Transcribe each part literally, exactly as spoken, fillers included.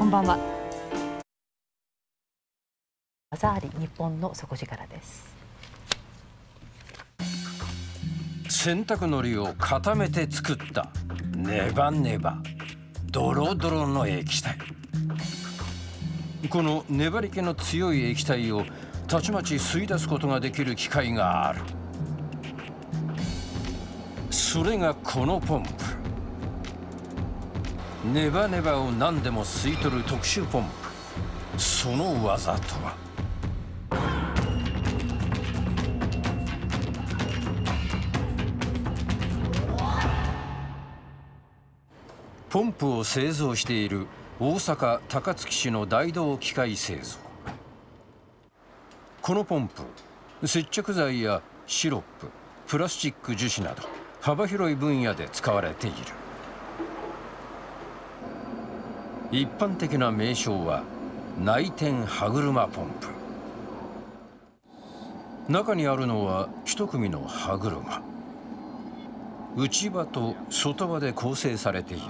んばんは。技あり日本の底力です。 洗濯のりを固めて作ったネバネバドロドロの液体。この粘り気の強い液体をたちまち吸い出すことができる機械がある。それがこのポンプ。ネバネバを何でも吸い取る特殊ポンプ。その技とは。ポンプを製造している大阪高槻市の大同機械製造。このポンプ、接着剤やシロップ、プラスチック樹脂など幅広い分野で使われている。一般的な名称は内転歯車ポンプ。中にあるのは一組の歯車。内刃と外刃で構成されている。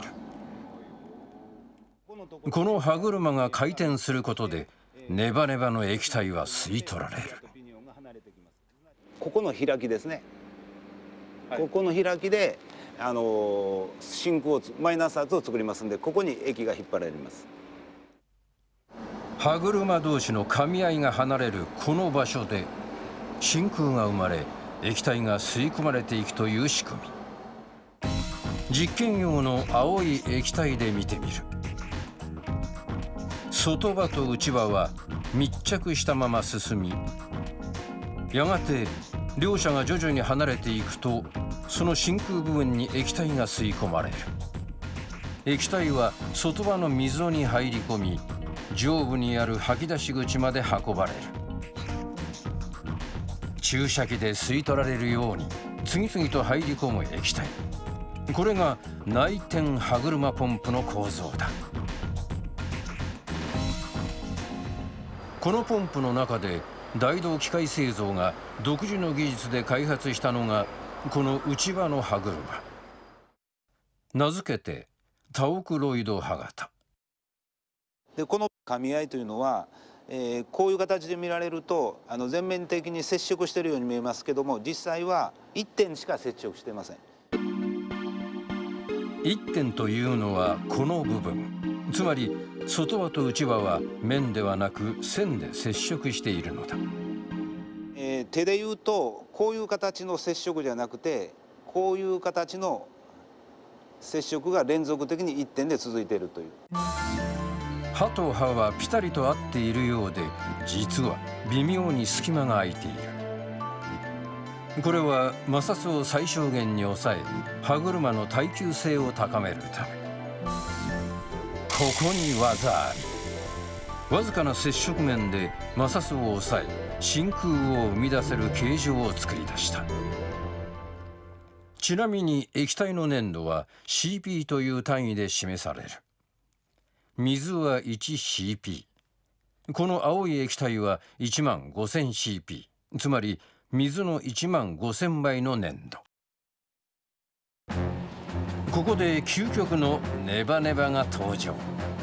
この歯車が回転することでネバネバの液体は吸い取られる。 ここの開きですね、はい、ここの開きであの真空をマイナス圧を作りますんで、ここに液が引っ張られます。 歯車同士の噛み合いが離れるこの場所で真空が生まれ、液体が吸い込まれていくという仕組み。実験用の青い液体で見てみる。外刃と内刃は密着したまま進み、やがて両者が徐々に離れていくと、その真空部分に液体が吸い込まれる。液体は外刃の溝に入り込み、上部にある吐き出し口まで運ばれる。注射器で吸い取られるように次々と入り込む液体。これが内転歯車ポンプの構造だ。このポンプの中で大同機械製造が独自の技術で開発したのがこの内刃の歯車。名付けてタオクロイド歯型。 でこの噛み合いというのは、えー、こういう形で見られるとあの全面的に接触しているように見えますけども、実際はいってんしか接触していません。 いってんというのはこの部分。つまり外刃と内刃は面ではなく線で接触しているのだ。 えー、手で言うとこういう形の接触じゃなくて、こういう形の接触が連続的にいってんで続いているという。 歯と歯はピタリと合っているようで、実は微妙に隙間が空いている。これは摩擦を最小限に抑え、歯車の耐久性を高めるため。ここに技あり。わずかな接触面で摩擦を抑え、真空を生み出せる形状を作り出した。ちなみに液体の粘度は シーピー という単位で示される。水は いちシーピー。この青い液体はいちまんごせんシーピー。つまり水のいちまんごせんばいの粘度。ここで究極のネバネバが登場。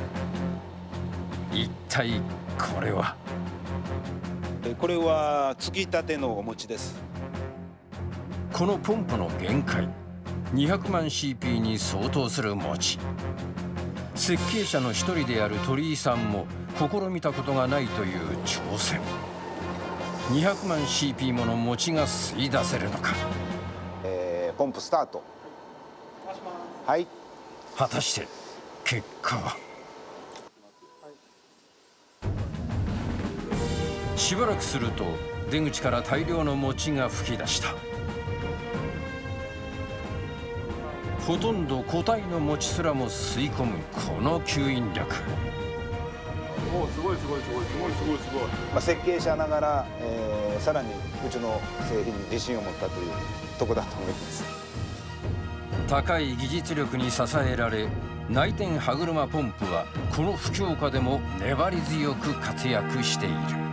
一体これは？ これはつきたてのお餅です。 このポンプの限界にひゃくまんシーピー に相当する餅。設計者の一人である鳥居さんも試みたことがないという挑戦。にひゃくまんシーピー もの餅が吸い出せるのか。 えー、ポンプスタート。はい。 果たして結果は。しばらくすると出口から大量の餅が噴き出した。ほとんど固体の餅すらも吸い込むこの吸引力。 おお、すごいすごいすごいすごいすごいすごい。 まあ設計者ながら、えー、さらにうちの製品に自信を持ったというとこだと思います。 高い技術力に支えられ、内転歯車ポンプはこの不況下でも粘り強く活躍している。